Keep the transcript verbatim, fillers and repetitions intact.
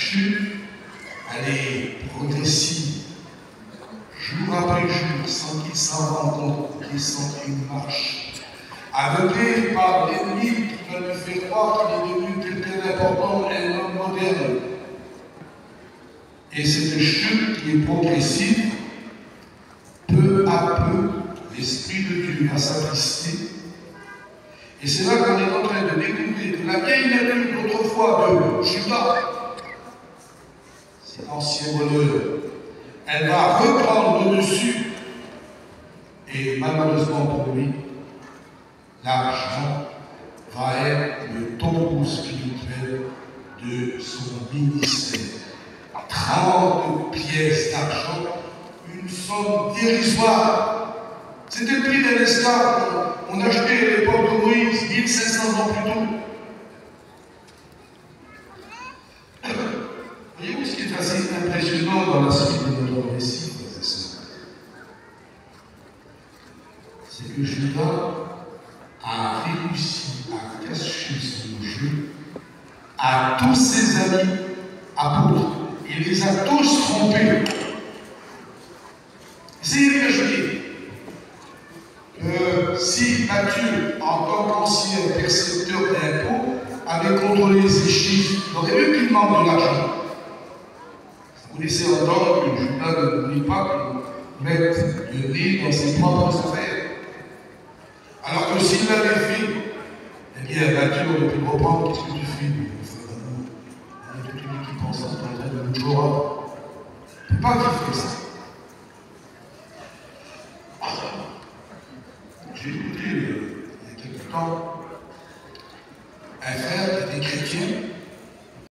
chute, elle est progressive, jour après jour, sans qu'il s'en rende compte, qu'il sent une marche. Aveuglé par l'ennemi qui va lui faire croire qu'il est devenu quelqu'un d'important, un homme moderne. Et cette chute qui est progressive, peu à peu, l'Esprit de Dieu va s'attrister. Et c'est là qu'on est en train de découvrir que la vieille nature d'autrefois de Judas, cet ancien voleur, elle va reprendre le dessus. Et malheureusement pour lui, l'argent va être le tombeau spirituel de son ministère. trente pièces d'argent, une somme dérisoire. C'était le prix d'un esclave. On achetait à l'époque de Moïse, mille cinq cents ans plus tôt. Voyez-vous ce qui est assez impressionnant dans la suite de notre récit, frères et sœurs? C'est que Judas a réussi à cacher son jeu à tous ses amis apôtres. Il les a tous trompés. C'est imaginé que si Matthieu, en tant qu'ancien percepteur d'impôts, avait contrôlé ses chiffres, il aurait vu qu'il manque de l'argent. Vous laissez entendre que Judas ne voulait pas qu'il mette le nez dans ses propres affaires. Alors que s'il l'avait fait, eh bien Matthieu aurait pu reprendre. Qu'est-ce que tu fais?